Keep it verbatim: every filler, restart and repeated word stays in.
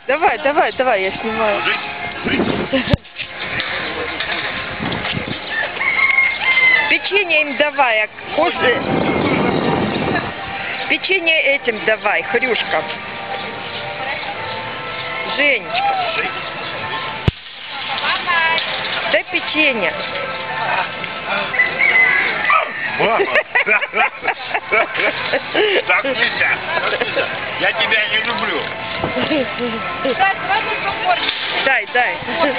Давай, давай, давай, я снимаю. Печенье им давай, а косы... Печенье этим давай, хрюшкам. Женечка. Дай печенье. Мама! Так нельзя. Я тебя не люблю. Дай, дай.